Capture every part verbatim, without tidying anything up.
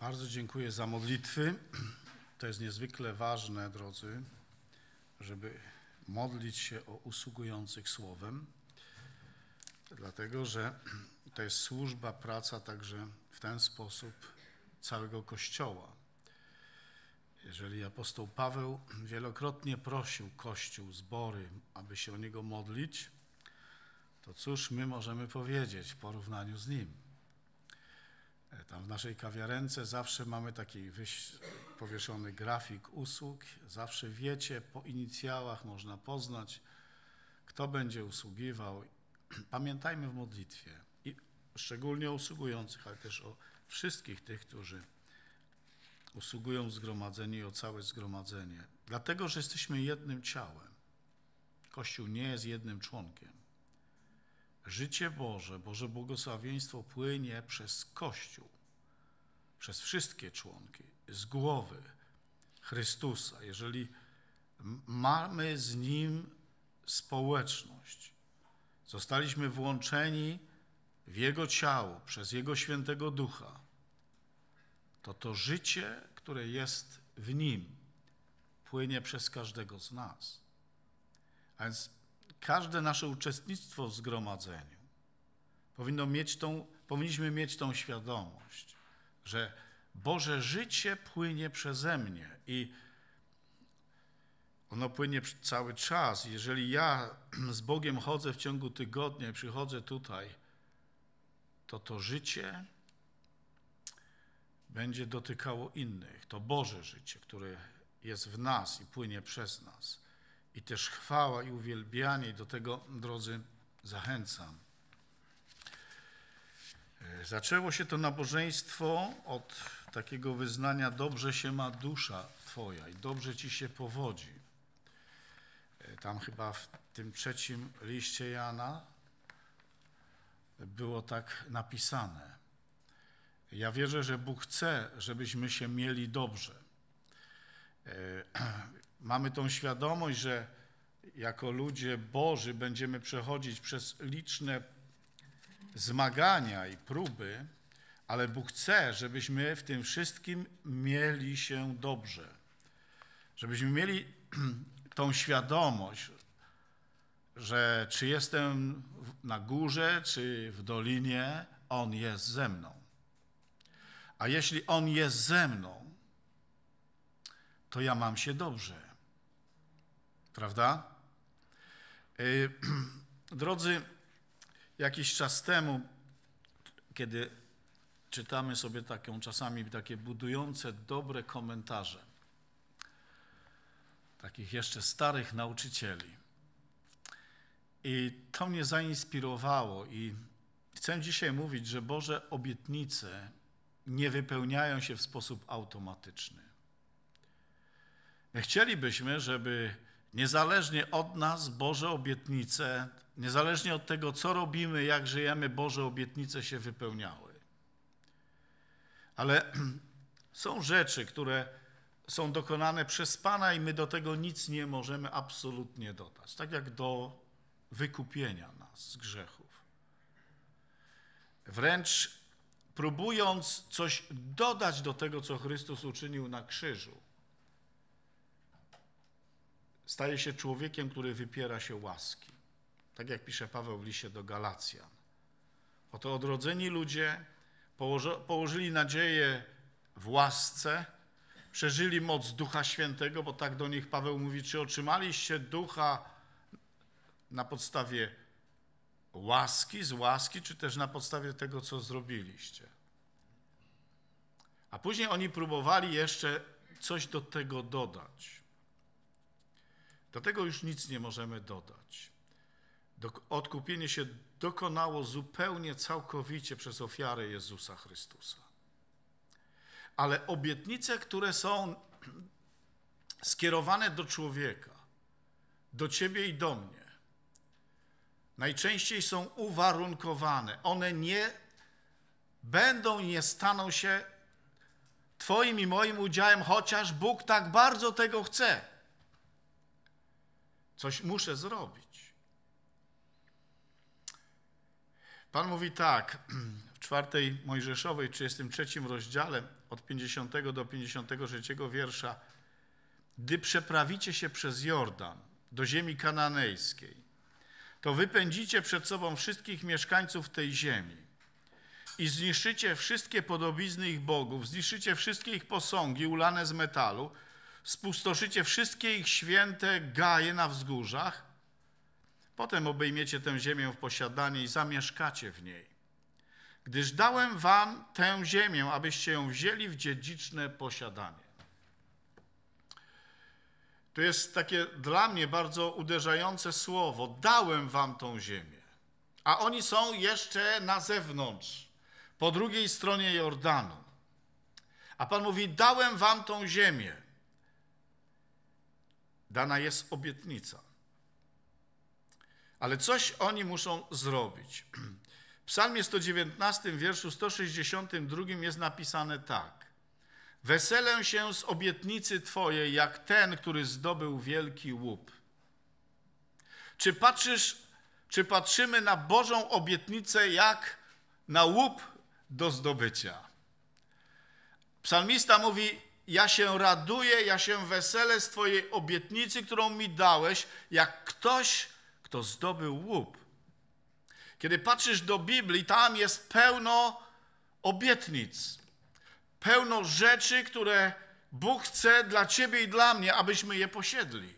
Bardzo dziękuję za modlitwy. To jest niezwykle ważne, drodzy, żeby modlić się o usługujących Słowem, dlatego że to jest służba, praca także w ten sposób całego Kościoła. Jeżeli apostoł Paweł wielokrotnie prosił Kościół, zbory, aby się o niego modlić, to cóż my możemy powiedzieć w porównaniu z nim? Tam w naszej kawiarence zawsze mamy taki powieszony grafik usług. Zawsze wiecie, po inicjałach można poznać, kto będzie usługiwał. Pamiętajmy w modlitwie, i szczególnie o usługujących, ale też o wszystkich tych, którzy usługują w zgromadzeniu i o całe zgromadzenie. Dlatego, że jesteśmy jednym ciałem. Kościół nie jest jednym członkiem. Życie Boże, Boże błogosławieństwo płynie przez Kościół, przez wszystkie członki, z głowy Chrystusa. Jeżeli mamy z Nim społeczność, zostaliśmy włączeni w Jego ciało przez Jego Świętego Ducha, to to życie, które jest w Nim, płynie przez każdego z nas. A więc każde nasze uczestnictwo w zgromadzeniu powinno mieć tą, powinniśmy mieć tą świadomość, że Boże życie płynie przeze mnie i ono płynie cały czas. Jeżeli ja z Bogiem chodzę w ciągu tygodnia i przychodzę tutaj, to to życie będzie dotykało innych. To Boże życie, które jest w nas i płynie przez nas. I też chwała i uwielbianie, i do tego, drodzy, zachęcam. Zaczęło się to nabożeństwo od takiego wyznania: dobrze się ma dusza Twoja i dobrze Ci się powodzi. Tam chyba w tym trzecim liście Jana było tak napisane. Ja wierzę, że Bóg chce, żebyśmy się mieli dobrze. Mamy tą świadomość, że jako ludzie Boży będziemy przechodzić przez liczne zmagania i próby, ale Bóg chce, żebyśmy w tym wszystkim mieli się dobrze. Żebyśmy mieli tą świadomość, że czy jestem na górze, czy w dolinie, On jest ze mną. A jeśli On jest ze mną, to ja mam się dobrze. Prawda? Yy, drodzy, jakiś czas temu, kiedy czytamy sobie taką, czasami takie budujące, dobre komentarze takich jeszcze starych nauczycieli, i to mnie zainspirowało i chcę dzisiaj mówić, że Boże obietnice nie wypełniają się w sposób automatyczny. My chcielibyśmy, żeby niezależnie od nas Boże obietnice, niezależnie od tego, co robimy, jak żyjemy, Boże obietnice się wypełniały. Ale są rzeczy, które są dokonane przez Pana i my do tego nic nie możemy absolutnie dodać. Tak jak do wykupienia nas z grzechów. Wręcz próbując coś dodać do tego, co Chrystus uczynił na krzyżu, staje się człowiekiem, który wypiera się łaski. Tak jak pisze Paweł w liście do Galacjan. Oto odrodzeni ludzie położy, położyli nadzieję w łasce, przeżyli moc Ducha Świętego, bo tak do nich Paweł mówi: czy otrzymaliście Ducha na podstawie łaski, z łaski, czy też na podstawie tego, co zrobiliście. A później oni próbowali jeszcze coś do tego dodać. Do tego już nic nie możemy dodać. Odkupienie się dokonało zupełnie, całkowicie przez ofiarę Jezusa Chrystusa. Ale obietnice, które są skierowane do człowieka, do ciebie i do mnie, najczęściej są uwarunkowane. One nie będą i nie staną się twoim i moim udziałem, chociaż Bóg tak bardzo tego chce. Coś muszę zrobić. Pan mówi tak, w czwartej Mojżeszowej, trzydziestym trzecim rozdziale, od pięćdziesiątego do pięćdziesiątego trzeciego wiersza. Gdy przeprawicie się przez Jordan do ziemi kananejskiej, to wypędzicie przed sobą wszystkich mieszkańców tej ziemi i zniszczycie wszystkie podobizny ich bogów, zniszczycie wszystkie ich posągi ulane z metalu, spustoszycie wszystkie ich święte gaje na wzgórzach, potem obejmiecie tę ziemię w posiadanie i zamieszkacie w niej. Gdyż dałem wam tę ziemię, abyście ją wzięli w dziedziczne posiadanie. To jest takie dla mnie bardzo uderzające słowo. Dałem wam tą ziemię. A oni są jeszcze na zewnątrz, po drugiej stronie Jordanu. A Pan mówi, dałem wam tą ziemię. Dana jest obietnica. Ale coś oni muszą zrobić. W Psalmie sto dziewiętnastym, wierszu sto sześćdziesiątym drugim jest napisane tak. Weselę się z obietnicy Twojej, jak ten, który zdobył wielki łup. Czy patrzysz, czy patrzymy na Bożą obietnicę jak na łup do zdobycia? Psalmista mówi, ja się raduję, ja się weselę z Twojej obietnicy, którą mi dałeś, jak ktoś, kto zdobył łup. Kiedy patrzysz do Biblii, tam jest pełno obietnic, pełno rzeczy, które Bóg chce dla ciebie i dla mnie, abyśmy je posiedli.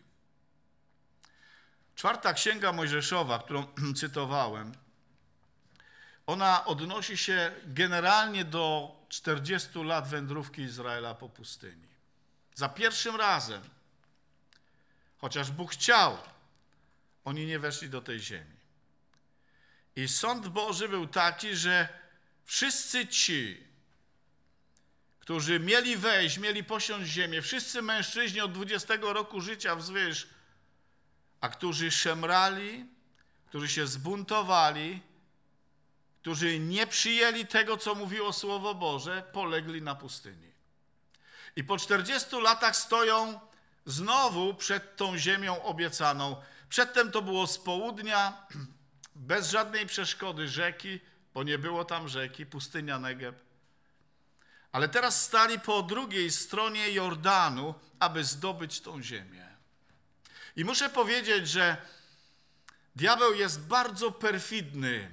Czwarta Księga Mojżeszowa, którą cytowałem, ona odnosi się generalnie do czterdziestu lat wędrówki Izraela po pustyni. Za pierwszym razem, chociaż Bóg chciał, oni nie weszli do tej ziemi. I sąd Boży był taki, że wszyscy ci, którzy mieli wejść, mieli posiąść ziemię, wszyscy mężczyźni od dwudziestego roku życia wzwyż, a którzy szemrali, którzy się zbuntowali, którzy nie przyjęli tego, co mówiło Słowo Boże, polegli na pustyni. I po czterdziestu latach stoją znowu przed tą ziemią obiecaną. Przedtem to było z południa, bez żadnej przeszkody rzeki, bo nie było tam rzeki, pustynia Negeb. Ale teraz stali po drugiej stronie Jordanu, aby zdobyć tą ziemię. I muszę powiedzieć, że diabeł jest bardzo perfidny.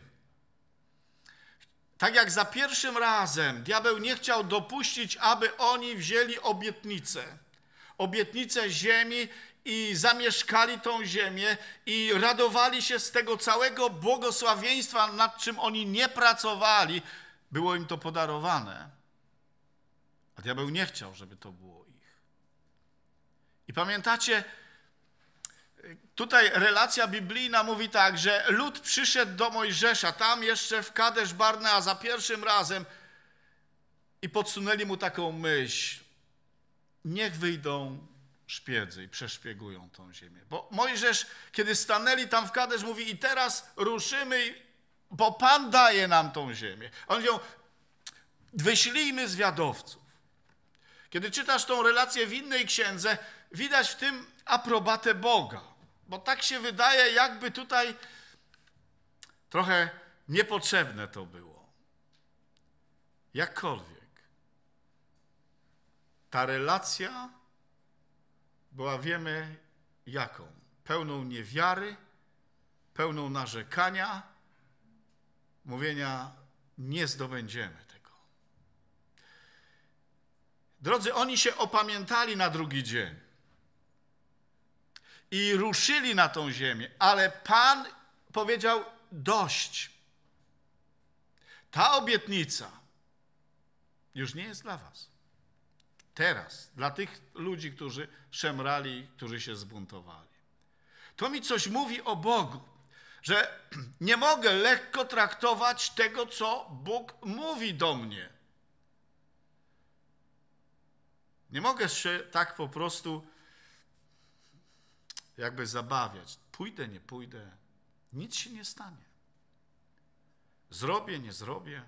Tak jak za pierwszym razem diabeł nie chciał dopuścić, aby oni wzięli obietnicę. Obietnicę ziemi i zamieszkali tą ziemię i radowali się z tego całego błogosławieństwa, nad czym oni nie pracowali. Było im to podarowane. A diabeł nie chciał, żeby to było ich. I pamiętacie, tutaj relacja biblijna mówi tak, że lud przyszedł do Mojżesza, tam jeszcze w Kadesz Barnea za pierwszym razem i podsunęli mu taką myśl. Niech wyjdą szpiedzy i przeszpiegują tą ziemię. Bo Mojżesz, kiedy stanęli tam w Kadesz, mówi i teraz ruszymy, bo Pan daje nam tą ziemię. Oni mówią, wyślijmy zwiadowców. Kiedy czytasz tą relację w innej księdze, widać w tym aprobatę Boga. Bo tak się wydaje, jakby tutaj trochę niepotrzebne to było. Jakkolwiek. Ta relacja była, wiemy jaką. Pełną niewiary, pełną narzekania, mówienia, nie zdobędziemy tego. Drodzy, oni się opamiętali na drugi dzień i ruszyli na tą ziemię, ale Pan powiedział dość. Ta obietnica już nie jest dla was. Teraz, dla tych ludzi, którzy szemrali, którzy się zbuntowali. To mi coś mówi o Bogu, że nie mogę lekko traktować tego, co Bóg mówi do mnie. Nie mogę się tak po prostu jakby zabawiać. Pójdę, nie pójdę. Nic się nie stanie. Zrobię, nie zrobię.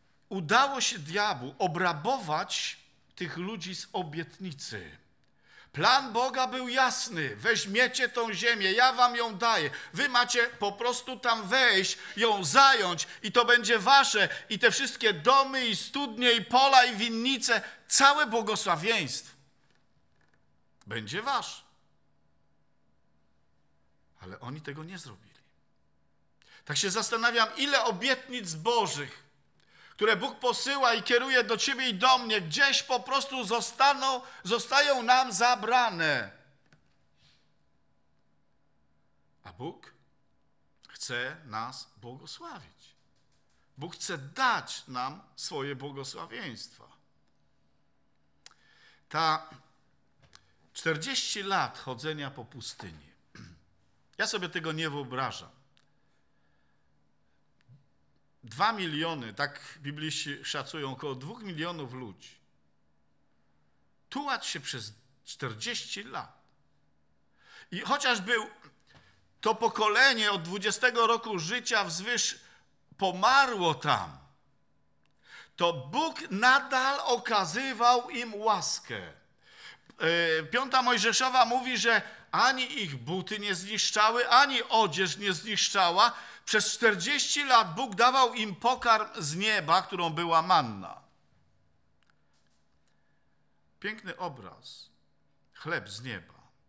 Udało się diabłu obrabować tych ludzi z obietnicy. Plan Boga był jasny. Weźmiecie tą ziemię, ja wam ją daję. Wy macie po prostu tam wejść, ją zająć i to będzie wasze. I te wszystkie domy i studnie i pola i winnice, całe błogosławieństwo będzie wasze. Ale oni tego nie zrobili. Tak się zastanawiam, ile obietnic Bożych, które Bóg posyła i kieruje do ciebie i do mnie, gdzieś po prostu zostaną, zostają nam zabrane. A Bóg chce nas błogosławić. Bóg chce dać nam swoje błogosławieństwa. Ta czterdzieści lat chodzenia po pustyni. Ja sobie tego nie wyobrażam. Dwa miliony, tak bibliści szacują, około dwóch milionów ludzi. Tułać się przez czterdzieści lat. I chociaż był to pokolenie od dwudziestego roku życia wzwyż pomarło tam, to Bóg nadal okazywał im łaskę. Piąta Mojżeszowa mówi, że ani ich buty nie zniszczały, ani odzież nie zniszczała. Przez czterdzieści lat Bóg dawał im pokarm z nieba, którą była manna. Piękny obraz. Chleb z nieba.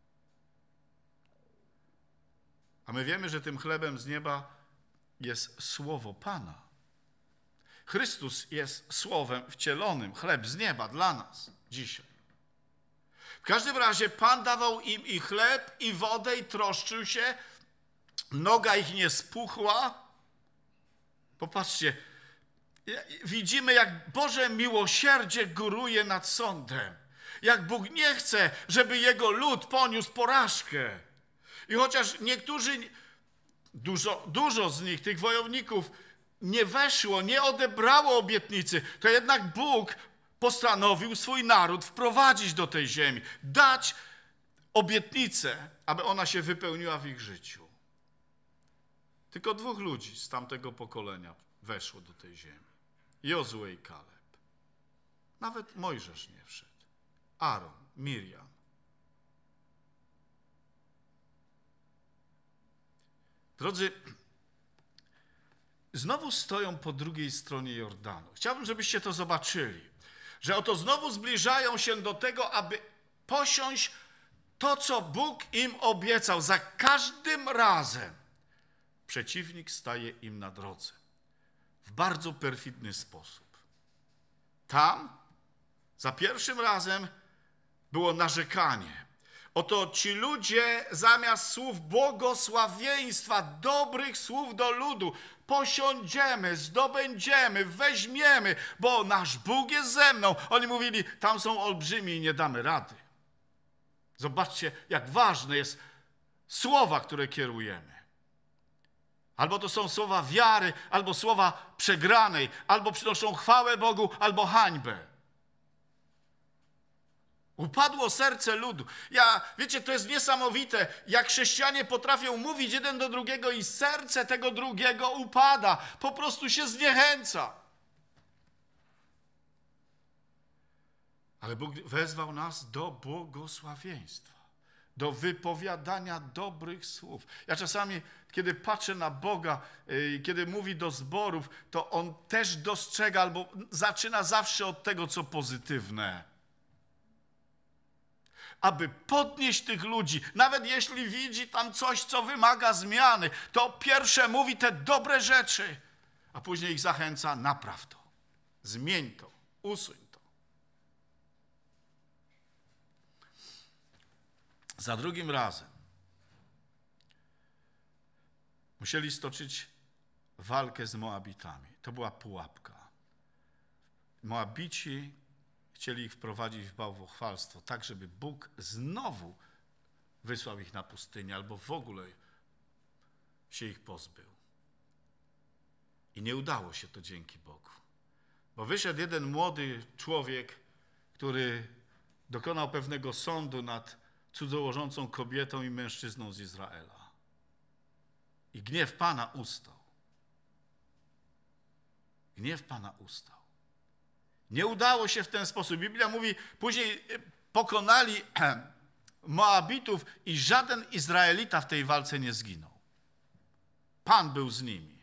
A my wiemy, że tym chlebem z nieba jest słowo Pana. Chrystus jest słowem wcielonym. Chleb z nieba dla nas dzisiaj. W każdym razie Pan dawał im i chleb, i wodę, i troszczył się. Noga ich nie spuchła. Popatrzcie, widzimy, jak Boże miłosierdzie góruje nad sądem. Jak Bóg nie chce, żeby Jego lud poniósł porażkę. I chociaż niektórzy, dużo, dużo z nich, tych wojowników, nie weszło, nie odebrało obietnicy, to jednak Bóg postanowił swój naród wprowadzić do tej ziemi, dać obietnicę, aby ona się wypełniła w ich życiu. Tylko dwóch ludzi z tamtego pokolenia weszło do tej ziemi. Jozue i Kaleb. Nawet Mojżesz nie wszedł. Aaron, Miriam. Drodzy, znowu stoją po drugiej stronie Jordanu. Chciałbym, żebyście to zobaczyli. Że oto znowu zbliżają się do tego, aby posiąść to, co Bóg im obiecał. Za każdym razem przeciwnik staje im na drodze. W bardzo perfidny sposób. Tam za pierwszym razem było narzekanie. Oto ci ludzie zamiast słów błogosławieństwa, dobrych słów do ludu, posiądziemy, zdobędziemy, weźmiemy, bo nasz Bóg jest ze mną. Oni mówili, tam są olbrzymi i nie damy rady. Zobaczcie, jak ważne jest słowa, które kierujemy. Albo to są słowa wiary, albo słowa przegranej, albo przynoszą chwałę Bogu, albo hańbę. Upadło serce ludu. Ja, wiecie, to jest niesamowite, jak chrześcijanie potrafią mówić jeden do drugiego i serce tego drugiego upada. Po prostu się zniechęca. Ale Bóg wezwał nas do błogosławieństwa, do wypowiadania dobrych słów. Ja czasami, kiedy patrzę na Boga, yy, kiedy mówi do zborów, to On też dostrzega albo zaczyna zawsze od tego, co pozytywne. Aby podnieść tych ludzi, nawet jeśli widzi tam coś, co wymaga zmiany, to pierwsze mówi te dobre rzeczy, a później ich zachęca, napraw to, zmień to, usuń to. Za drugim razem musieli stoczyć walkę z Moabitami. To była pułapka. Moabici chcieli ich wprowadzić w bałwochwalstwo, tak żeby Bóg znowu wysłał ich na pustynię albo w ogóle się ich pozbył. I nie udało się to dzięki Bogu. Bo wyszedł jeden młody człowiek, który dokonał pewnego sądu nad cudzołożącą kobietą i mężczyzną z Izraela. I gniew Pana ustał. Gniew Pana ustał. Nie udało się w ten sposób. Biblia mówi, później pokonali Moabitów i żaden Izraelita w tej walce nie zginął. Pan był z nimi.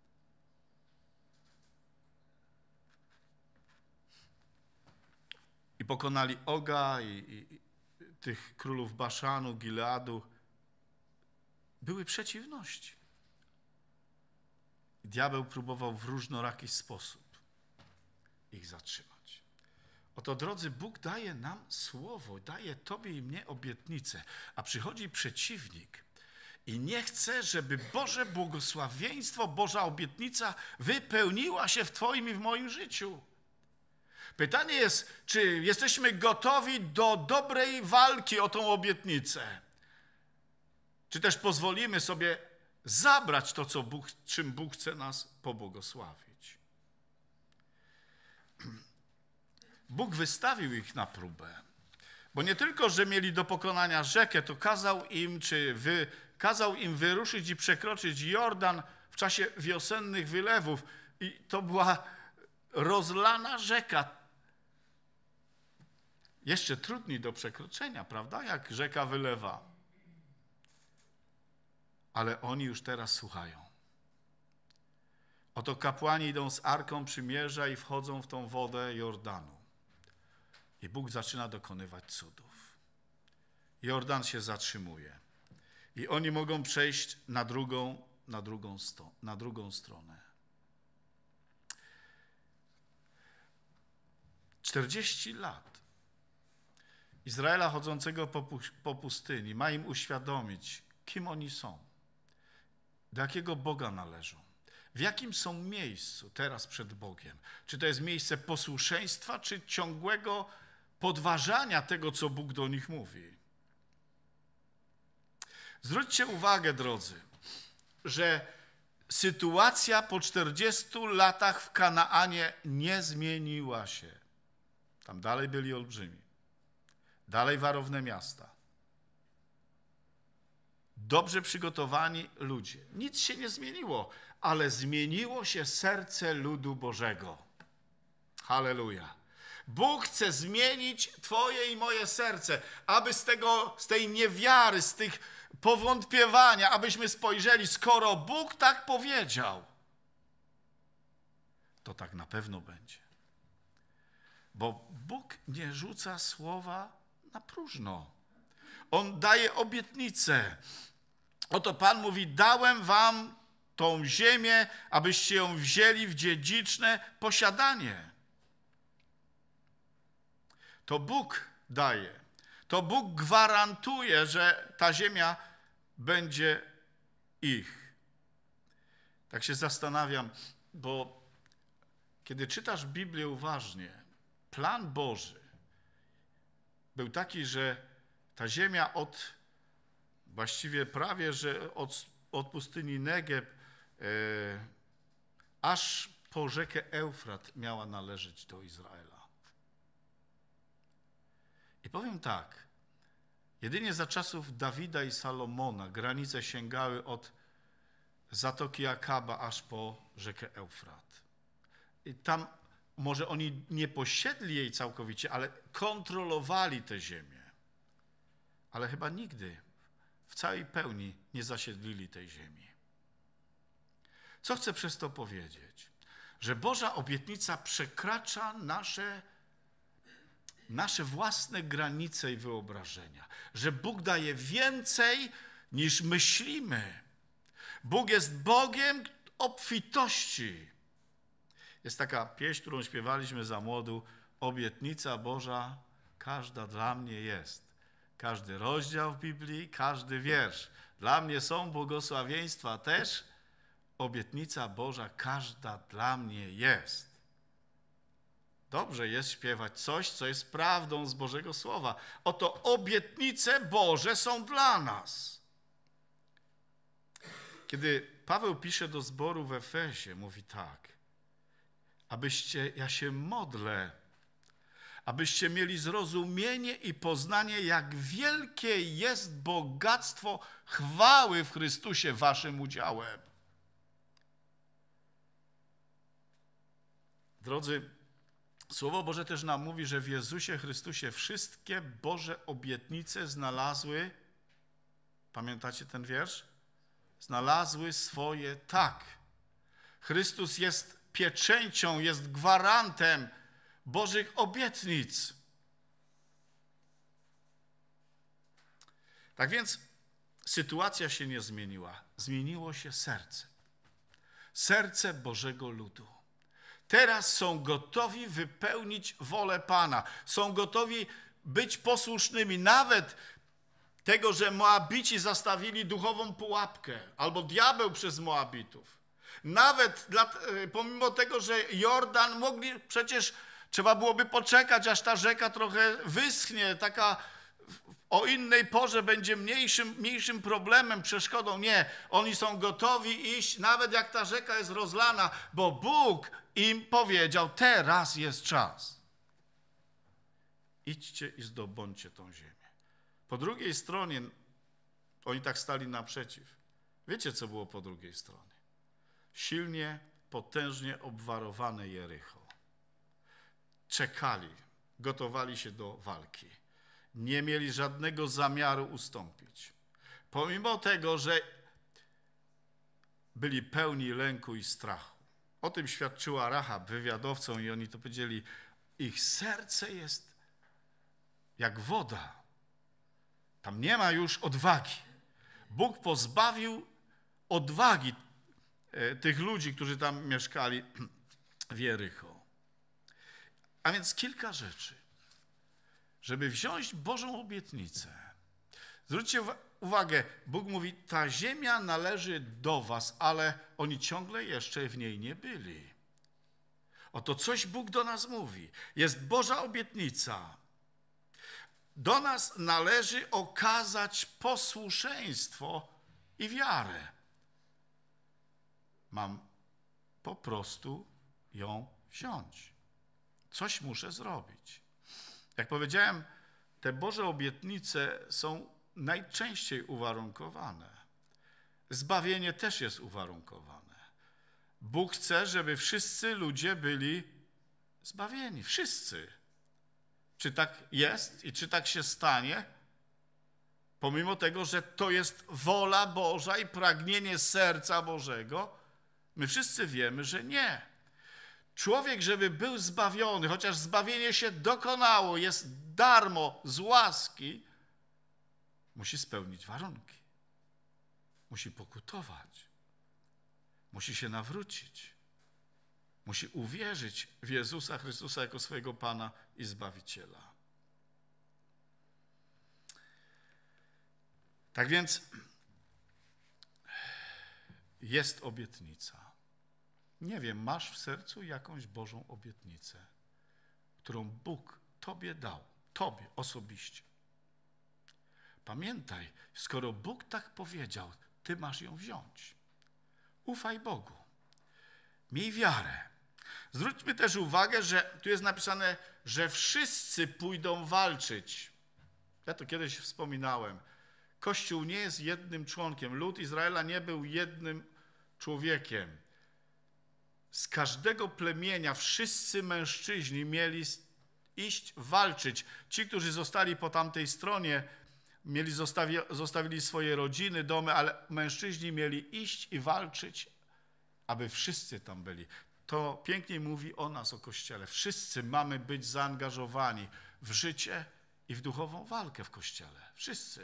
I pokonali Oga i, i, i tych królów Baszanu, Gileadu. Były przeciwności. Diabeł próbował w różnoraki sposób ich zatrzymać. Oto, drodzy, Bóg daje nam słowo, daje tobie i mnie obietnicę, a przychodzi przeciwnik i nie chce, żeby Boże błogosławieństwo, Boża obietnica wypełniła się w twoim i w moim życiu. Pytanie jest, czy jesteśmy gotowi do dobrej walki o tą obietnicę? Czy też pozwolimy sobie zabrać to, co Bóg, czym Bóg chce nas pobłogosławić? Bóg wystawił ich na próbę, bo nie tylko, że mieli do pokonania rzekę, to kazał im, czy wy, kazał im wyruszyć i przekroczyć Jordan w czasie wiosennych wylewów. I to była rozlana rzeka. Jeszcze trudniej do przekroczenia, prawda, jak rzeka wylewa. Ale oni już teraz słuchają. Oto kapłani idą z Arką Przymierza i wchodzą w tą wodę Jordanu. I Bóg zaczyna dokonywać cudów. Jordan się zatrzymuje. I oni mogą przejść na drugą, na drugą, sto, na drugą stronę. czterdzieści lat Izraela chodzącego po, po pustyni ma im uświadomić, kim oni są, do jakiego Boga należą, w jakim są miejscu teraz przed Bogiem. Czy to jest miejsce posłuszeństwa, czy ciągłego podważania tego, co Bóg do nich mówi. Zwróćcie uwagę, drodzy, że sytuacja po czterdziestu latach w Kanaanie nie zmieniła się. Tam dalej byli olbrzymi. Dalej warowne miasta. Dobrze przygotowani ludzie. Nic się nie zmieniło, ale zmieniło się serce ludu Bożego. Halleluja. Bóg chce zmienić twoje i moje serce, aby z tego, z tej niewiary, z tych powątpiewania, abyśmy spojrzeli, skoro Bóg tak powiedział, to tak na pewno będzie. Bo Bóg nie rzuca słowa na próżno. On daje obietnicę. Oto Pan mówi, dałem wam tą ziemię, abyście ją wzięli w dziedziczne posiadanie. To Bóg daje. To Bóg gwarantuje, że ta ziemia będzie ich. Tak się zastanawiam, bo kiedy czytasz Biblię uważnie, plan Boży był taki, że ta ziemia od, właściwie prawie, że od, od pustyni Negeb e, aż po rzekę Eufrat miała należeć do Izraela. I powiem tak, jedynie za czasów Dawida i Salomona granice sięgały od Zatoki Akaba aż po rzekę Eufrat. I tam może oni nie posiedli jej całkowicie, ale kontrolowali tę ziemię. Ale chyba nigdy w całej pełni nie zasiedlili tej ziemi. Co chcę przez to powiedzieć? Że Boża obietnica przekracza nasze, nasze własne granice i wyobrażenia. Że Bóg daje więcej niż myślimy. Bóg jest Bogiem obfitości. Jest taka pieśń, którą śpiewaliśmy za młodu. Obietnica Boża, każda dla mnie jest. Każdy rozdział w Biblii, każdy wiersz. Dla mnie są błogosławieństwa też. Obietnica Boża, każda dla mnie jest. Dobrze jest śpiewać coś, co jest prawdą z Bożego Słowa. Oto obietnice Boże są dla nas. Kiedy Paweł pisze do zboru w Efesie, mówi tak. Abyście, ja się modlę, abyście mieli zrozumienie i poznanie, jak wielkie jest bogactwo chwały w Chrystusie waszym udziałem. Drodzy, Słowo Boże też nam mówi, że w Jezusie Chrystusie wszystkie Boże obietnice znalazły, pamiętacie ten wiersz? Znalazły swoje tak. Chrystus jest pieczęcią, jest gwarantem Bożych obietnic. Tak więc sytuacja się nie zmieniła. Zmieniło się serce. Serce Bożego ludu. Teraz są gotowi wypełnić wolę Pana. Są gotowi być posłusznymi. Nawet tego, że Moabici zastawili duchową pułapkę, albo diabeł przez Moabitów. Nawet dla, pomimo tego, że Jordan mogli, przecież trzeba byłoby poczekać, aż ta rzeka trochę wyschnie, taka o innej porze będzie mniejszym, mniejszym problemem, przeszkodą. Nie, oni są gotowi iść, nawet jak ta rzeka jest rozlana, bo Bóg im powiedział, teraz jest czas. Idźcie i zdobądźcie tą ziemię. Po drugiej stronie, oni tak stali naprzeciw. Wiecie, co było po drugiej stronie? Silnie, potężnie obwarowane Jericho. Czekali, gotowali się do walki. Nie mieli żadnego zamiaru ustąpić. Pomimo tego, że byli pełni lęku i strachu. O tym świadczyła Rahab wywiadowcom i oni to powiedzieli, ich serce jest jak woda. Tam nie ma już odwagi. Bóg pozbawił odwagi tych ludzi, którzy tam mieszkali w Jericho. A więc kilka rzeczy. Żeby wziąć Bożą obietnicę. Zwróćcie uwagę, Bóg mówi, ta ziemia należy do was, ale oni ciągle jeszcze w niej nie byli. Oto coś Bóg do nas mówi. Jest Boża obietnica. Do nas należy okazać posłuszeństwo i wiarę. Mam po prostu ją wziąć. Coś muszę zrobić. Jak powiedziałem, te Boże obietnice są najczęściej uwarunkowane. Zbawienie też jest uwarunkowane. Bóg chce, żeby wszyscy ludzie byli zbawieni. Wszyscy. Czy tak jest i czy tak się stanie? Pomimo tego, że to jest wola Boża i pragnienie serca Bożego, my wszyscy wiemy, że nie. Człowiek, żeby był zbawiony, chociaż zbawienie się dokonało, jest darmo z łaski, musi spełnić warunki. Musi pokutować. Musi się nawrócić. Musi uwierzyć w Jezusa Chrystusa jako swojego Pana i Zbawiciela. Tak więc jest obietnica. Nie wiem, masz w sercu jakąś Bożą obietnicę, którą Bóg tobie dał, tobie osobiście. Pamiętaj, skoro Bóg tak powiedział, ty masz ją wziąć. Ufaj Bogu. Miej wiarę. Zwróćmy też uwagę, że tu jest napisane, że wszyscy pójdą walczyć. Ja to kiedyś wspominałem. Kościół nie jest jednym członkiem. Lud Izraela nie był jednym człowiekiem. Z każdego plemienia wszyscy mężczyźni mieli iść walczyć. Ci, którzy zostali po tamtej stronie, mieli zostawi, zostawili swoje rodziny, domy, ale mężczyźni mieli iść i walczyć, aby wszyscy tam byli. To pięknie mówi o nas, o Kościele. Wszyscy mamy być zaangażowani w życie i w duchową walkę w Kościele. Wszyscy.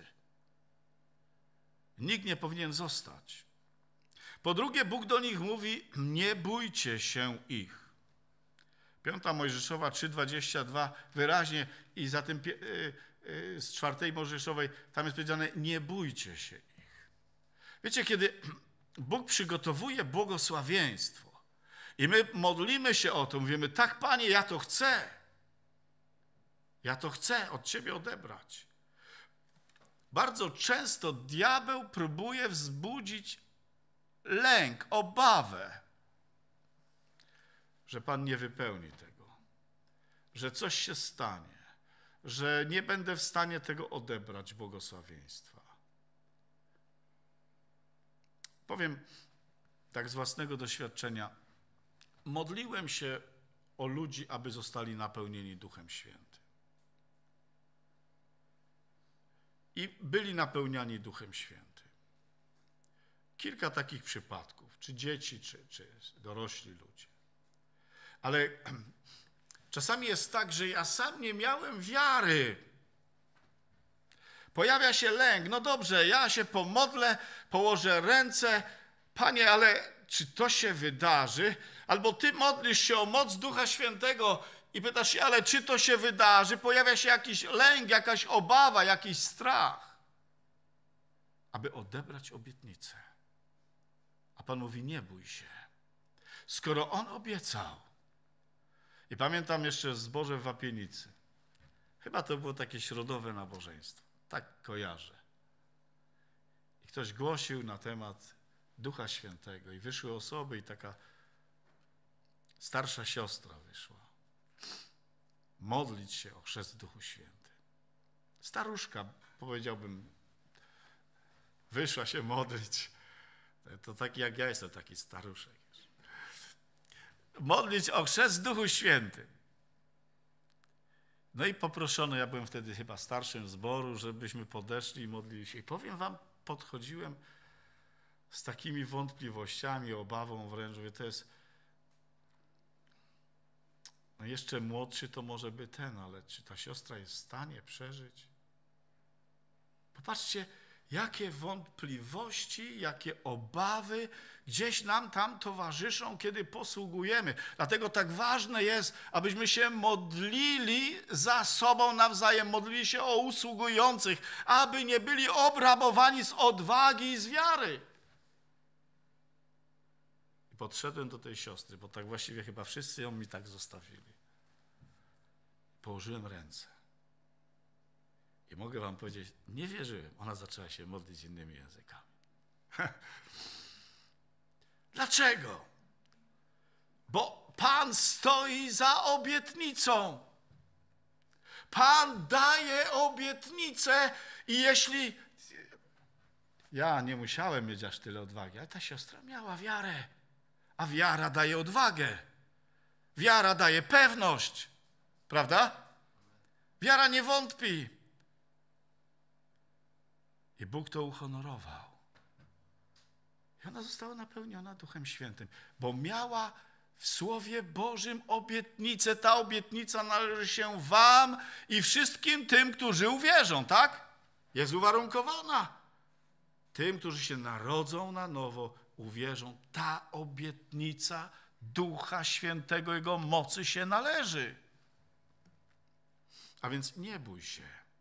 Nikt nie powinien zostać. Po drugie, Bóg do nich mówi, nie bójcie się ich. Piąta Mojżeszowa trzy dwadzieścia dwa wyraźnie i za tym z czwartej Mojżeszowej tam jest powiedziane, nie bójcie się ich. Wiecie, kiedy Bóg przygotowuje błogosławieństwo i my modlimy się o to, mówimy, tak Panie, ja to chcę. Ja to chcę od Ciebie odebrać. Bardzo często diabeł próbuje wzbudzić lęk, obawę, że Pan nie wypełni tego, że coś się stanie, że nie będę w stanie tego odebrać, błogosławieństwa. Powiem tak z własnego doświadczenia, modliłem się o ludzi, aby zostali napełnieni Duchem Świętym. I byli napełniani Duchem Świętym. Kilka takich przypadków, czy dzieci, czy, czy dorośli ludzie. Ale czasami jest tak, że ja sam nie miałem wiary. Pojawia się lęk. No dobrze, ja się pomodlę, położę ręce. Panie, ale czy to się wydarzy? Albo ty modlisz się o moc Ducha Świętego i pytasz się, ale czy to się wydarzy? Pojawia się jakiś lęk, jakaś obawa, jakiś strach, aby odebrać obietnicę. A Pan mówi, nie bój się. Skoro On obiecał. I pamiętam jeszcze zboże w Wapienicy. Chyba to było takie środowe nabożeństwo. Tak kojarzę. I ktoś głosił na temat Ducha Świętego i wyszły osoby i taka starsza siostra wyszła. Modlić się o chrzest w Duchu Świętym. Staruszka, powiedziałbym, wyszła się modlić. To taki jak ja jestem, taki staruszek. Modlić o chrzest w Duchu Świętym. No i poproszono, ja byłem wtedy chyba starszym zboru, żebyśmy podeszli i modlili się. I powiem wam, podchodziłem z takimi wątpliwościami, obawą wręcz, mówię, to jest no jeszcze młodszy to może by ten, ale czy ta siostra jest w stanie przeżyć? Popatrzcie, jakie wątpliwości, jakie obawy gdzieś nam tam towarzyszą, kiedy posługujemy. Dlatego tak ważne jest, abyśmy się modlili za sobą nawzajem, modlili się o usługujących, aby nie byli obrabowani z odwagi i z wiary. I podszedłem do tej siostry, bo tak właściwie chyba wszyscy ją mi tak zostawili. Położyłem ręce. I mogę wam powiedzieć, nie wierzyłem. Ona zaczęła się modlić innymi językami. Dlaczego? Bo Pan stoi za obietnicą. Pan daje obietnicę i jeśli... Ja nie musiałem mieć aż tyle odwagi, ale ta siostra miała wiarę. A wiara daje odwagę. Wiara daje pewność. Prawda? Wiara nie wątpi. I Bóg to uhonorował. I ona została napełniona Duchem Świętym, bo miała w Słowie Bożym obietnicę. Ta obietnica należy się wam i wszystkim tym, którzy uwierzą, tak? Jest uwarunkowana. Tym, którzy się narodzą na nowo, uwierzą. Ta obietnica Ducha Świętego, Jego mocy się należy. A więc nie bój się.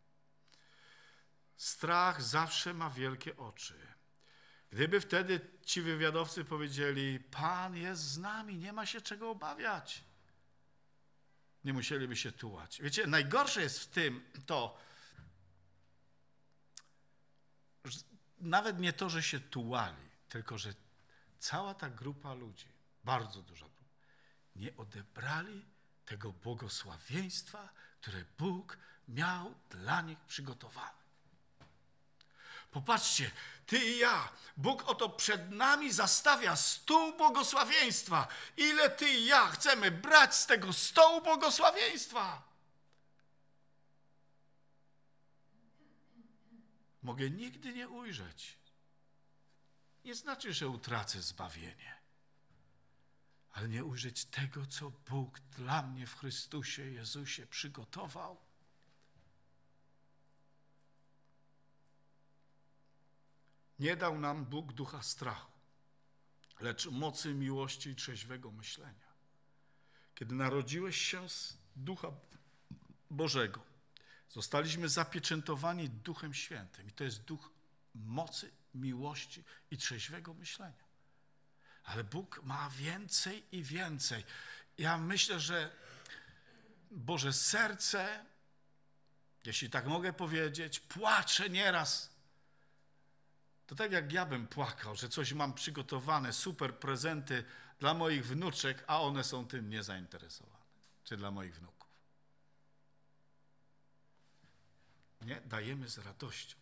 Strach zawsze ma wielkie oczy. Gdyby wtedy ci wywiadowcy powiedzieli, Pan jest z nami, nie ma się czego obawiać. Nie musieliby się tułać. Wiecie, najgorsze jest w tym to, że nawet nie to, że się tułali, tylko że cała ta grupa ludzi, bardzo duża grupa, nie odebrali tego błogosławieństwa, które Bóg miał dla nich przygotowane. Popatrzcie, ty i ja, Bóg oto przed nami zastawia stół błogosławieństwa. Ile ty i ja chcemy brać z tego stołu błogosławieństwa? Mogę nigdy nie ujrzeć. Nie znaczy, że utracę zbawienie, ale nie ujrzeć tego, co Bóg dla mnie w Chrystusie Jezusie przygotował. Nie dał nam Bóg ducha strachu, lecz mocy, miłości i trzeźwego myślenia. Kiedy narodziłeś się z Ducha Bożego, zostaliśmy zapieczętowani Duchem Świętym. I to jest duch mocy, miłości i trzeźwego myślenia. Ale Bóg ma więcej i więcej. Ja myślę, że Boże serce, jeśli tak mogę powiedzieć, płacze nieraz. To tak jak ja bym płakał, że coś mam przygotowane, super prezenty dla moich wnuczek, a one są tym niezainteresowane. Czy dla moich wnuków. Nie, dajemy z radością.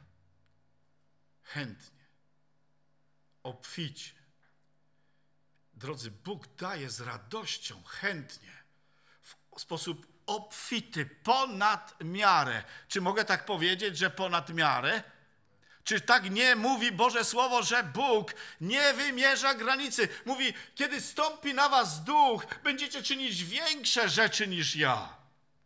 Chętnie. Obficie. Drodzy, Bóg daje z radością, chętnie, w sposób obfity, ponad miarę. Czy mogę tak powiedzieć, że ponad miarę? Czy tak nie mówi Boże Słowo, że Bóg nie wymierza granicy? Mówi, kiedy stąpi na was duch, będziecie czynić większe rzeczy niż ja.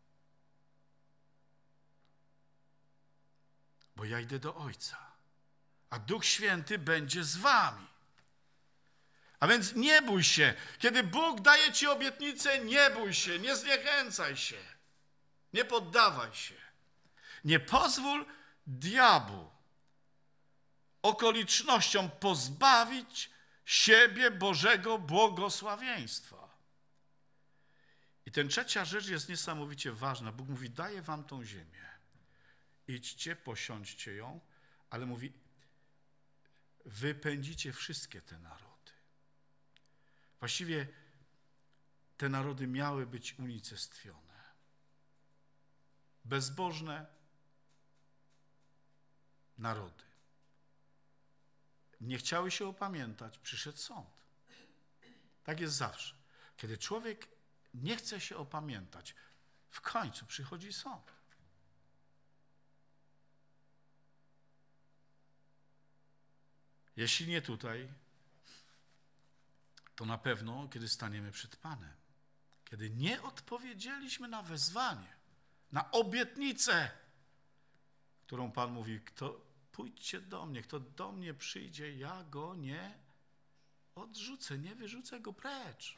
Bo ja idę do Ojca, a Duch Święty będzie z wami. A więc nie bój się. Kiedy Bóg daje ci obietnicę, nie bój się, nie zniechęcaj się, nie poddawaj się. Nie pozwól diabłu, okolicznościom pozbawić siebie Bożego błogosławieństwa. I ten trzecia rzecz jest niesamowicie ważna. Bóg mówi, daję wam tą ziemię. Idźcie, posiądźcie ją, ale mówi, wypędzicie wszystkie te narody. Właściwie te narody miały być unicestwione. Bezbożne narody. Nie chciały się opamiętać, przyszedł sąd. Tak jest zawsze. Kiedy człowiek nie chce się opamiętać, w końcu przychodzi sąd. Jeśli nie tutaj, to na pewno, kiedy staniemy przed Panem. Kiedy nie odpowiedzieliśmy na wezwanie, na obietnicę, którą Pan mówi, kto pójdźcie do mnie, kto do mnie przyjdzie, ja go nie odrzucę, nie wyrzucę go precz.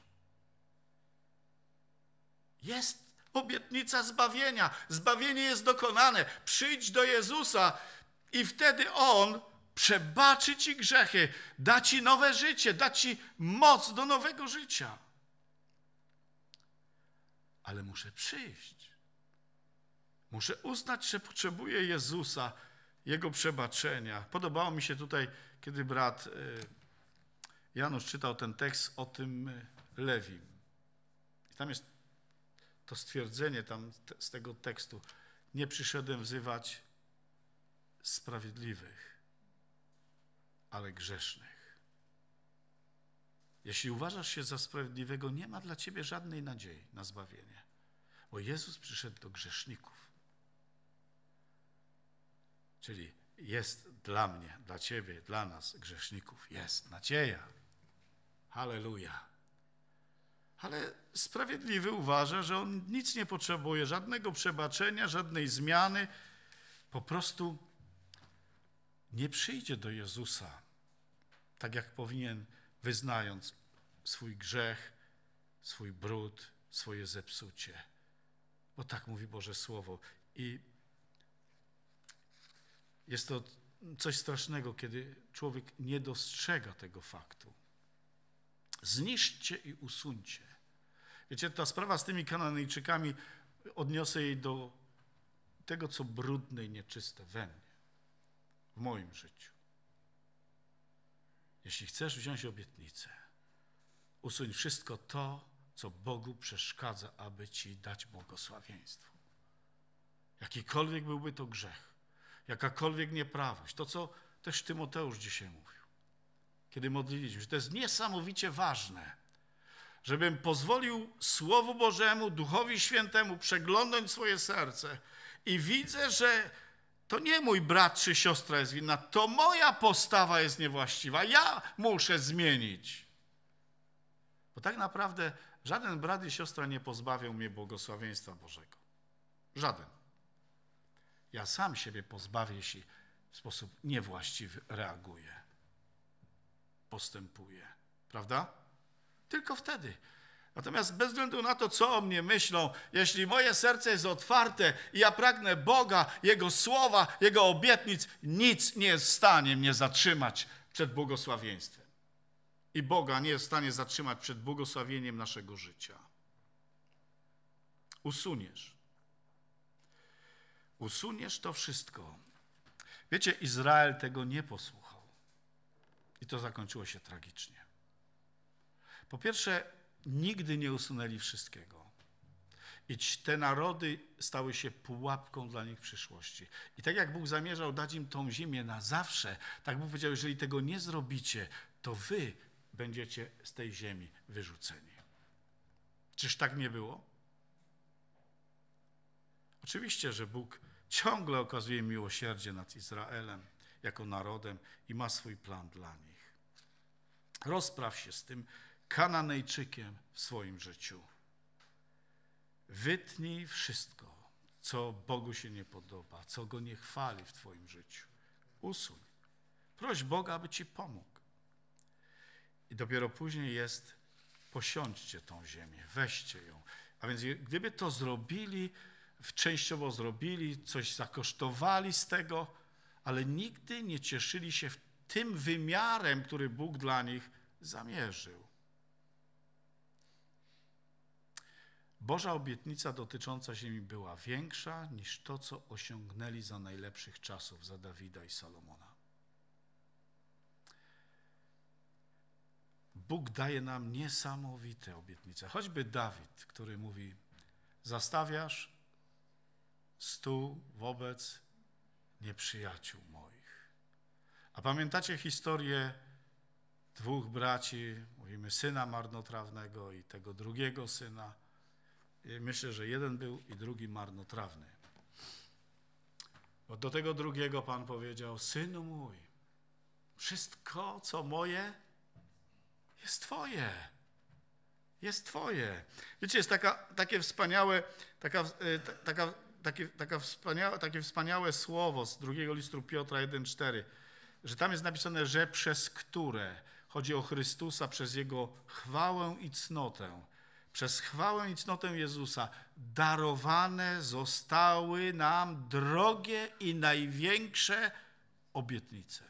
Jest obietnica zbawienia. Zbawienie jest dokonane. Przyjdź do Jezusa i wtedy On przebaczy ci grzechy, da ci nowe życie, da ci moc do nowego życia. Ale muszę przyjść. Muszę uznać, że potrzebuję Jezusa, Jego przebaczenia. Podobało mi się tutaj, kiedy brat Janusz czytał ten tekst o tym Lewim. I tam jest to stwierdzenie tam z tego tekstu. Nie przyszedłem wzywać sprawiedliwych, ale grzesznych. Jeśli uważasz się za sprawiedliwego, nie ma dla ciebie żadnej nadziei na zbawienie, bo Jezus przyszedł do grzeszników. Czyli jest dla mnie, dla ciebie, dla nas, grzeszników, jest nadzieja. Halleluja. Ale sprawiedliwy uważa, że on nic nie potrzebuje, żadnego przebaczenia, żadnej zmiany. Po prostu nie przyjdzie do Jezusa tak, jak powinien, wyznając swój grzech, swój brud, swoje zepsucie. Bo tak mówi Boże Słowo. I jest to coś strasznego, kiedy człowiek nie dostrzega tego faktu. Zniszczcie i usuńcie. Wiecie, ta sprawa z tymi Kananejczykami, odniosę jej do tego, co brudne i nieczyste we mnie, w moim życiu. Jeśli chcesz wziąć obietnicę, usuń wszystko to, co Bogu przeszkadza, aby ci dać błogosławieństwo. Jakikolwiek byłby to grzech, jakakolwiek nieprawość, to co też Tymoteusz dzisiaj mówił, kiedy modliliśmy, że to jest niesamowicie ważne, żebym pozwolił Słowu Bożemu, Duchowi Świętemu przeglądnąć swoje serce i widzę, że to nie mój brat czy siostra jest winna, to moja postawa jest niewłaściwa. Ja muszę zmienić. Bo tak naprawdę żaden brat i siostra nie pozbawią mnie błogosławieństwa Bożego. Żaden. Ja sam siebie pozbawię, jeśli w sposób niewłaściwy reaguję, postępuję. Prawda? Tylko wtedy. Natomiast bez względu na to, co o mnie myślą, jeśli moje serce jest otwarte i ja pragnę Boga, Jego słowa, Jego obietnic, nic nie jest w stanie mnie zatrzymać przed błogosławieństwem. I Boga nie jest w stanie zatrzymać przed błogosławieniem naszego życia. Usuniesz. Usuniesz to wszystko. Wiecie, Izrael tego nie posłuchał. I to zakończyło się tragicznie. Po pierwsze, nigdy nie usunęli wszystkiego. I te narody stały się pułapką dla nich w przyszłości. I tak jak Bóg zamierzał dać im tą ziemię na zawsze, tak Bóg powiedział, jeżeli tego nie zrobicie, to wy będziecie z tej ziemi wyrzuceni. Czyż tak nie było? Oczywiście, że Bóg ciągle okazuje miłosierdzie nad Izraelem jako narodem i ma swój plan dla nich. Rozpraw się z tym Kananejczykiem w swoim życiu. Wytnij wszystko, co Bogu się nie podoba, co Go nie chwali w twoim życiu. Usuń. Proś Boga, aby ci pomógł. I dopiero później jest, posiądźcie tą ziemię, weźcie ją. A więc gdyby to zrobili, częściowo zrobili, coś zakosztowali z tego, ale nigdy nie cieszyli się tym wymiarem, który Bóg dla nich zamierzył. Boża obietnica dotycząca ziemi była większa niż to, co osiągnęli za najlepszych czasów, za Dawida i Salomona. Bóg daje nam niesamowite obietnice. Choćby Dawid, który mówi, zastawiasz stół wobec nieprzyjaciół moich. A pamiętacie historię dwóch braci, mówimy syna marnotrawnego i tego drugiego syna. I myślę, że jeden był i drugi marnotrawny. Bo do tego drugiego Pan powiedział, synu mój, wszystko co moje jest twoje. Jest twoje. Wiecie, jest taka, takie wspaniałe, taka, taka, takie, taka wspaniałe, takie wspaniałe słowo z drugiego listu Piotra jeden cztery, że tam jest napisane, że przez które chodzi o Chrystusa, przez Jego chwałę i cnotę, przez chwałę i cnotę Jezusa darowane zostały nam drogie i największe obietnice.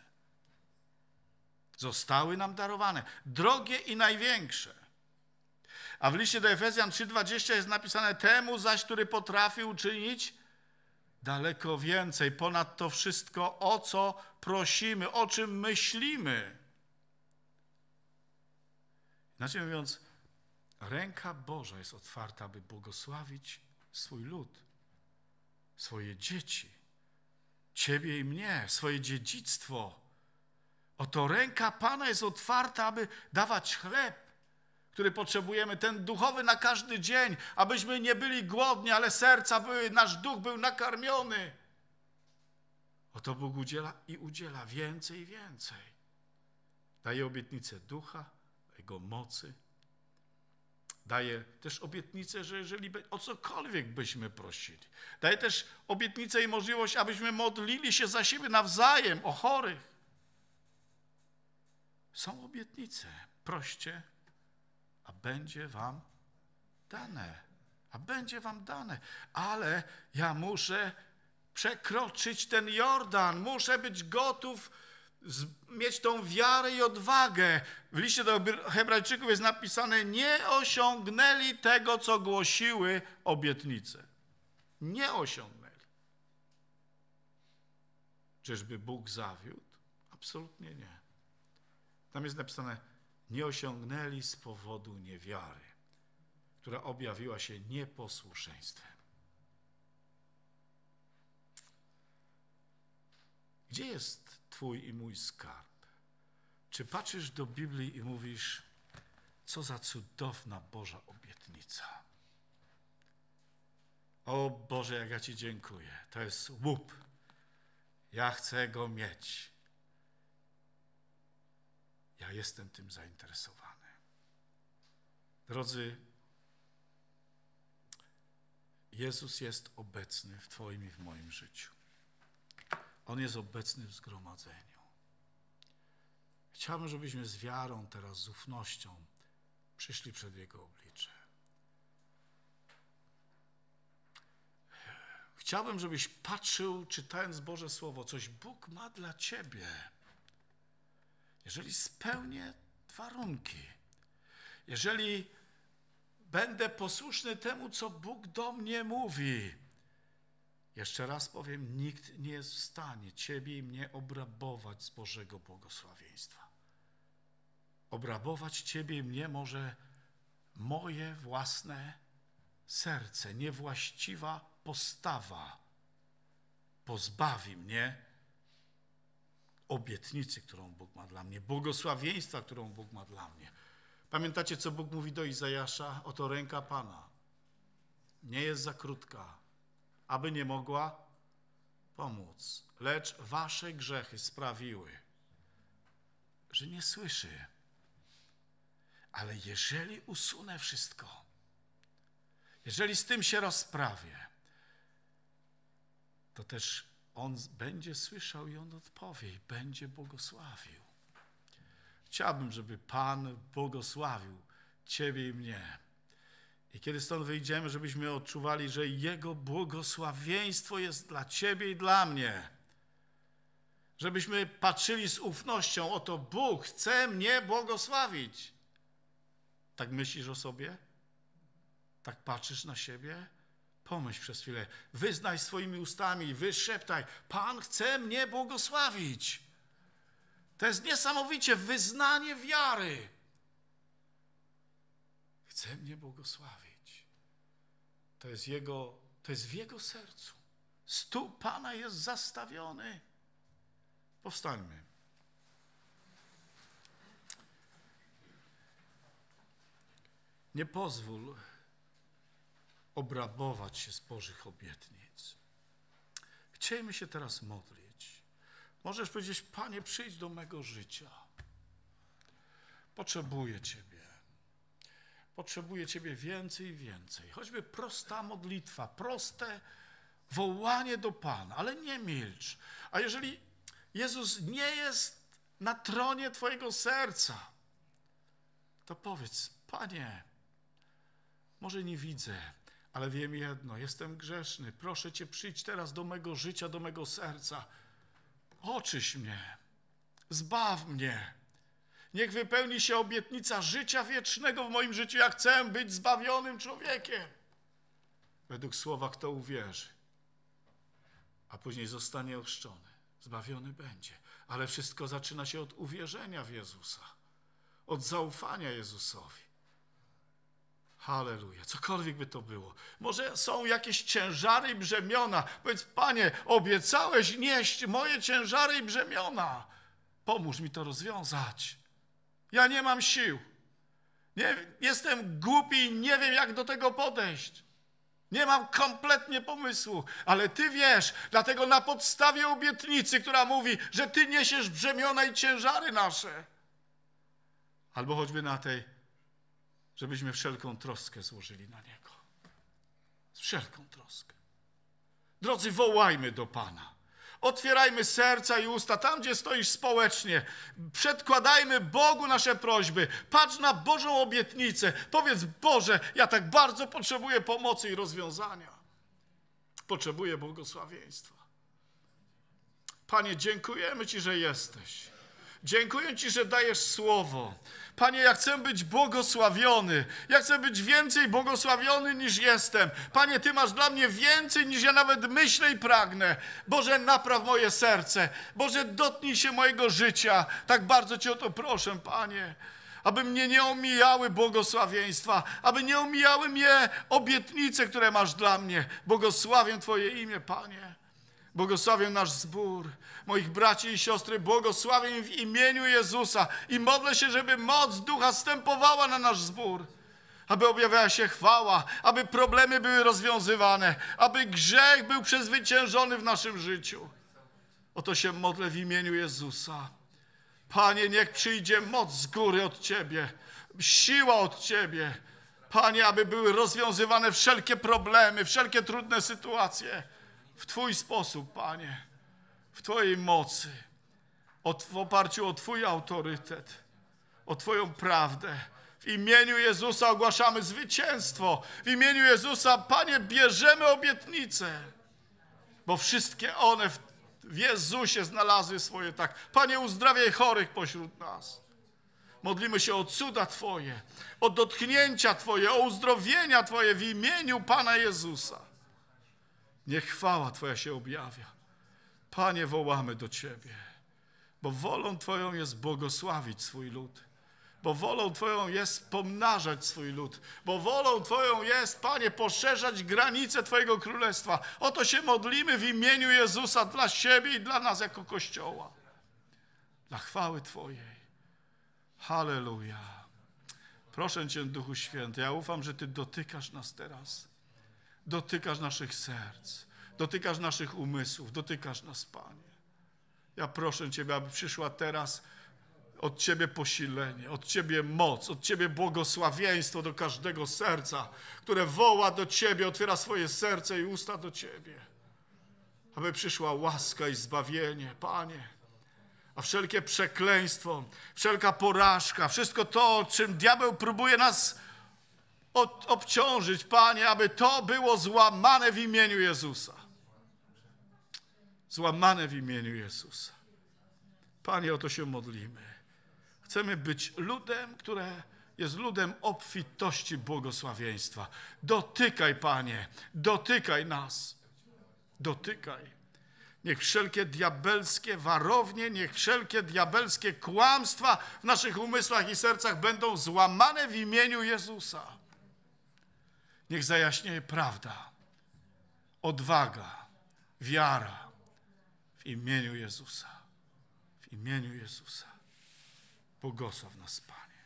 Zostały nam darowane, drogie i największe. A w liście do Efezjan trzy dwadzieścia jest napisane, temu zaś, który potrafi uczynić daleko więcej, ponad to wszystko, o co prosimy, o czym myślimy. Inaczej mówiąc, ręka Boża jest otwarta, aby błogosławić swój lud, swoje dzieci, ciebie i mnie, swoje dziedzictwo. Oto ręka Pana jest otwarta, aby dawać chleb, który potrzebujemy, ten duchowy na każdy dzień, abyśmy nie byli głodni, ale serca były, nasz duch był nakarmiony. Oto Bóg udziela i udziela więcej i więcej. Daje obietnicę ducha, Jego mocy. Daje też obietnicę, że jeżeli by, o cokolwiek byśmy prosili. Daje też obietnicę i możliwość, abyśmy modlili się za siebie nawzajem o chorych. Są obietnice. Proście, a będzie wam dane. A będzie wam dane. Ale ja muszę przekroczyć ten Jordan. Muszę być gotów z, mieć tą wiarę i odwagę. W liście do Hebrajczyków jest napisane, nie osiągnęli tego, co głosiły obietnice. Nie osiągnęli. Czyżby Bóg zawiódł? Absolutnie nie. Tam jest napisane, nie osiągnęli z powodu niewiary, która objawiła się nieposłuszeństwem. Gdzie jest twój i mój skarb? Czy patrzysz do Biblii i mówisz, co za cudowna Boża obietnica? O Boże, jak ja Ci dziękuję. To jest łup. Ja chcę go mieć. Ja jestem tym zainteresowany. Drodzy, Jezus jest obecny w Twoim i w moim życiu. On jest obecny w zgromadzeniu. Chciałbym, żebyśmy z wiarą teraz, z ufnością przyszli przed Jego oblicze. Chciałbym, żebyś patrzył, czytając Boże Słowo, coś Bóg ma dla Ciebie. Jeżeli spełnię warunki, jeżeli będę posłuszny temu, co Bóg do mnie mówi. Jeszcze raz powiem, nikt nie jest w stanie Ciebie i mnie obrabować z Bożego błogosławieństwa. Obrabować Ciebie i mnie może moje własne serce, niewłaściwa postawa pozbawi mnie obietnicy, którą Bóg ma dla mnie, błogosławieństwa, którą Bóg ma dla mnie. Pamiętacie, co Bóg mówi do Izajasza? Oto ręka Pana nie jest za krótka, aby nie mogła pomóc, lecz wasze grzechy sprawiły, że nie słyszy. Ale jeżeli usunę wszystko, jeżeli z tym się rozprawię, to też On będzie słyszał i On odpowie i będzie błogosławił. Chciałbym, żeby Pan błogosławił ciebie i mnie. I kiedy stąd wyjdziemy, żebyśmy odczuwali, że Jego błogosławieństwo jest dla ciebie i dla mnie. Żebyśmy patrzyli z ufnością, oto Bóg chce mnie błogosławić. Tak myślisz o sobie? Tak patrzysz na siebie? Pomyśl przez chwilę. Wyznaj swoimi ustami, wyszeptaj. Pan chce mnie błogosławić. To jest niesamowicie wyznanie wiary. Chce mnie błogosławić. To jest, jego, to jest w Jego sercu. Stół Pana jest zastawiony. Powstańmy. Nie pozwól obrabować się z Bożych obietnic. Chciejmy się teraz modlić. Możesz powiedzieć: Panie, przyjdź do mego życia. Potrzebuję Ciebie. Potrzebuję Ciebie więcej i więcej. Choćby prosta modlitwa, proste wołanie do Pana, ale nie milcz. A jeżeli Jezus nie jest na tronie Twojego serca, to powiedz: Panie, może nie widzę, ale wiem jedno, jestem grzeszny. Proszę Cię, przyjdź teraz do mego życia, do mego serca. Oczyś mnie, zbaw mnie. Niech wypełni się obietnica życia wiecznego w moim życiu. Ja chcę być zbawionym człowiekiem. Według słowa, kto uwierzy, a później zostanie ochrzczony, zbawiony będzie. Ale wszystko zaczyna się od uwierzenia w Jezusa, od zaufania Jezusowi. Halleluja, cokolwiek by to było. Może są jakieś ciężary i brzemiona. Powiedz: Panie, obiecałeś nieść moje ciężary i brzemiona. Pomóż mi to rozwiązać. Ja nie mam sił. Nie, jestem głupi i nie wiem, jak do tego podejść. Nie mam kompletnie pomysłu, ale Ty wiesz, dlatego na podstawie obietnicy, która mówi, że Ty niesiesz brzemiona i ciężary nasze. Albo choćby na tej, żebyśmy wszelką troskę złożyli na Niego. Wszelką troskę. Drodzy, wołajmy do Pana. Otwierajmy serca i usta, tam gdzie stoisz społecznie. Przedkładajmy Bogu nasze prośby. Patrz na Bożą obietnicę. Powiedz: Boże, ja tak bardzo potrzebuję pomocy i rozwiązania. Potrzebuję błogosławieństwa. Panie, dziękujemy Ci, że jesteś. Dziękuję Ci, że dajesz słowo. Panie, ja chcę być błogosławiony. Ja chcę być więcej błogosławiony niż jestem. Panie, Ty masz dla mnie więcej niż ja nawet myślę i pragnę. Boże, napraw moje serce. Boże, dotknij się mojego życia. Tak bardzo Cię o to proszę, Panie. Aby mnie nie omijały błogosławieństwa. Aby nie omijały mnie obietnice, które masz dla mnie. Błogosławię Twoje imię, Panie. Błogosławię nasz zbór, moich braci i siostry, błogosławię w imieniu Jezusa i modlę się, żeby moc Ducha stępowała na nasz zbór, aby objawiała się chwała, aby problemy były rozwiązywane, aby grzech był przezwyciężony w naszym życiu. Oto się modlę w imieniu Jezusa. Panie, niech przyjdzie moc z góry od Ciebie, siła od Ciebie. Panie, aby były rozwiązywane wszelkie problemy, wszelkie trudne sytuacje. W Twój sposób, Panie, w Twojej mocy, w oparciu o Twój autorytet, o Twoją prawdę. W imieniu Jezusa ogłaszamy zwycięstwo. W imieniu Jezusa, Panie, bierzemy obietnice, bo wszystkie one w, w Jezusie znalazły swoje tak. Panie, uzdrawiaj chorych pośród nas. Modlimy się o cuda Twoje, o dotknięcia Twoje, o uzdrowienia Twoje w imieniu Pana Jezusa. Niech chwała Twoja się objawia. Panie, wołamy do Ciebie, bo wolą Twoją jest błogosławić swój lud, bo wolą Twoją jest pomnażać swój lud, bo wolą Twoją jest, Panie, poszerzać granice Twojego Królestwa. O to się modlimy w imieniu Jezusa dla siebie i dla nas jako Kościoła. dla chwały Twojej. Halleluja. Proszę Cię, Duchu Święty, ja ufam, że Ty dotykasz nas teraz. Dotykasz naszych serc, dotykasz naszych umysłów, dotykasz nas, Panie. Ja proszę Ciebie, aby przyszła teraz od Ciebie posilenie, od Ciebie moc, od Ciebie błogosławieństwo do każdego serca, które woła do Ciebie, otwiera swoje serce i usta do Ciebie. Aby przyszła łaska i zbawienie, Panie. A wszelkie przekleństwo, wszelka porażka, wszystko to, czym diabeł próbuje nas od, obciążyć, Panie, aby to było złamane w imieniu Jezusa. Złamane w imieniu Jezusa. Panie, o to się modlimy. Chcemy być ludem, które jest ludem obfitości błogosławieństwa. Dotykaj, Panie, dotykaj nas. Dotykaj. Niech wszelkie diabelskie warownie, niech wszelkie diabelskie kłamstwa w naszych umysłach i sercach będą złamane w imieniu Jezusa. Niech zajaśnieje prawda, odwaga, wiara w imieniu Jezusa. W imieniu Jezusa. Błogosław nas, Panie.